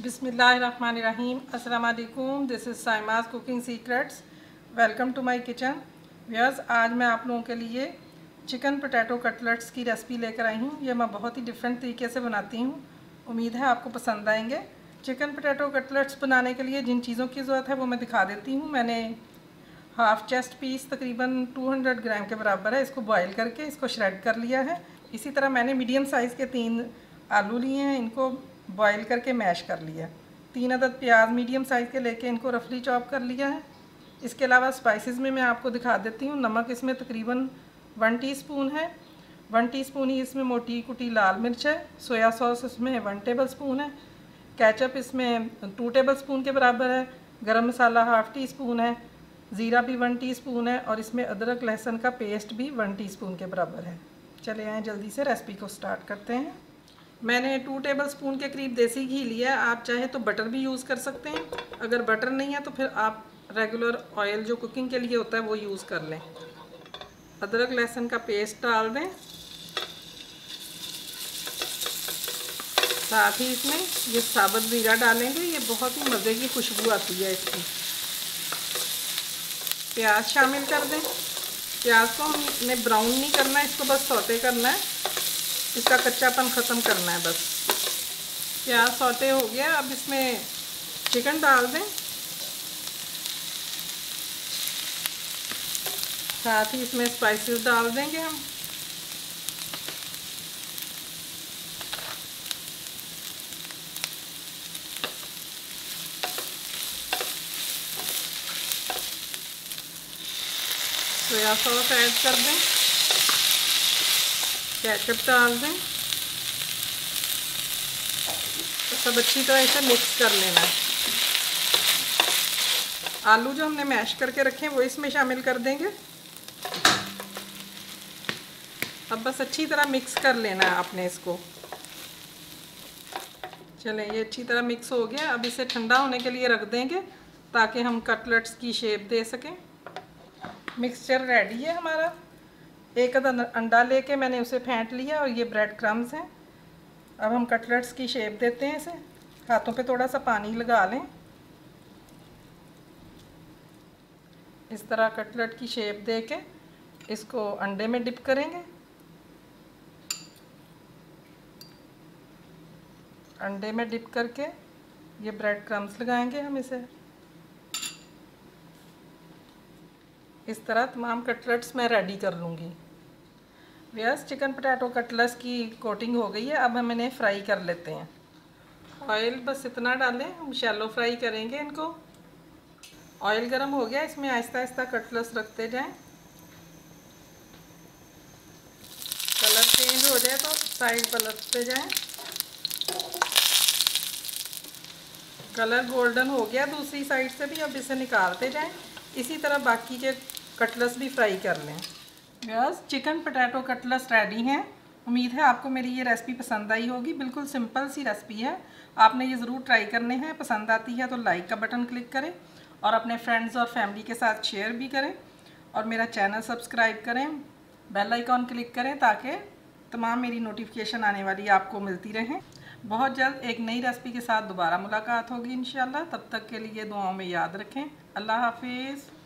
बिस्मिल्लाहिर्रहमानिर्रहीम। अस्सलाम वालेकुम। This is Saima's cooking secrets. Welcome to my kitchen. Viewers, आज मैं आप लोगों के लिए चिकन पोटैटो कटलेट्स की रेसिपी लेकर आई हूँ। ये मैं बहुत ही डिफरेंट तरीके से बनाती हूँ। उम्मीद है आपको पसंद आएंगे। चिकन पोटैटो कटलेट्स बनाने के लिए जिन चीज़ों की ज़रूरत है वो मैं दिखा देती हूँ। मैंने हाफ़ चेस्ट पीस तकरीबन 200 ग्राम के बराबर है, इसको बॉयल करके इसको श्रेड कर लिया है। इसी तरह मैंने मीडियम साइज़ के 3 आलू लिए हैं, इनको बॉयल करके मैश कर लिया। 3 अदद प्याज मीडियम साइज़ के लेके इनको रफली चॉप कर लिया है। इसके अलावा स्पाइसेस में मैं आपको दिखा देती हूँ। नमक इसमें तकरीबन 1 टीस्पून है। 1 टीस्पून ही इसमें मोटी कुटी लाल मिर्च है। सोया सॉस इसमें 1 टेबल स्पून है। केचप इसमें 2 टेबल स्पून के बराबर है। गरम मसाला हाफ़ टी स्पून है। ज़ीरा भी 1 टीस्पून है और इसमें अदरक लहसुन का पेस्ट भी 1 टीस्पून के बराबर है। चले आएँ जल्दी से रेसिपी को स्टार्ट करते हैं। मैंने 2 टेबल स्पून के करीब देसी घी लिया है। आप चाहे तो बटर भी यूज़ कर सकते हैं। अगर बटर नहीं है तो फिर आप रेगुलर ऑयल जो कुकिंग के लिए होता है वो यूज़ कर लें। अदरक लहसुन का पेस्ट डाल दें। साथ ही इसमें ये साबुत ज़ीरा डालेंगे, ये बहुत ही मज़े की खुशबू आती है इसकी। प्याज शामिल कर दें। प्याज को हमने ब्राउन नहीं करना है, इसको बस सौते करना है, इसका कच्चापन ख़त्म करना है बस। प्याज सौते हो गया, अब इसमें चिकन डाल दें। साथ ही इसमें स्पाइसेस डाल देंगे हम। सोया सॉस ऐड कर दें। केचप डाल दें। तो सब अच्छी तरह इसे मिक्स कर लेना है। आलू जो हमने मैश करके रखे हैं वो इसमें शामिल कर देंगे। अब बस अच्छी तरह मिक्स कर लेना है आपने इसको। चलें, ये अच्छी तरह मिक्स हो गया। अब इसे ठंडा होने के लिए रख देंगे ताकि हम कटलेट्स की शेप दे सकें। मिक्सचर रेडी है हमारा। एक अदद अंडा लेके मैंने उसे फेंट लिया और ये ब्रेड क्रम्स हैं। अब हम कटलेट्स की शेप देते हैं इसे। हाथों पे थोड़ा सा पानी लगा लें। इस तरह कटलेट की शेप दे के इसको अंडे में डिप करेंगे। अंडे में डिप करके ये ब्रेड क्रम्स लगाएंगे हम इसे। इस तरह तमाम कटलेट्स मैं रेडी कर लूँगी। व्यूअर्स, चिकन पोटैटो कटलेट्स की कोटिंग हो गई है। अब हम इन्हें फ्राई कर लेते हैं। ऑयल बस इतना डालें, हम शैलो फ्राई करेंगे इनको। ऑयल गर्म हो गया, इसमें आहिस्ता आहिस्ता कटलेट्स रखते जाएं। कलर चेंज हो जाए तो साइड पलटते जाएं। कलर गोल्डन हो गया दूसरी साइड से भी, अब इसे निकालते जाएं। इसी तरह बाकी के कटलेट्स भी फ्राई कर लें। बस चिकन पोटैटो कटलेट्स रेडी हैं। उम्मीद है आपको मेरी ये रेसिपी पसंद आई होगी। बिल्कुल सिंपल सी रेसिपी है, आपने ये ज़रूर ट्राई करने हैं। पसंद आती है तो लाइक का बटन क्लिक करें और अपने फ्रेंड्स और फैमिली के साथ शेयर भी करें और मेरा चैनल सब्सक्राइब करें। बेल आइकॉन क्लिक करें ताकि तमाम मेरी नोटिफिकेशन आने वाली आपको मिलती रहें। बहुत जल्द एक नई रेसिपी के साथ दोबारा मुलाकात होगी इंशाल्लाह। तब तक के लिए दुआओं में याद रखें। अल्लाह हाफिज़।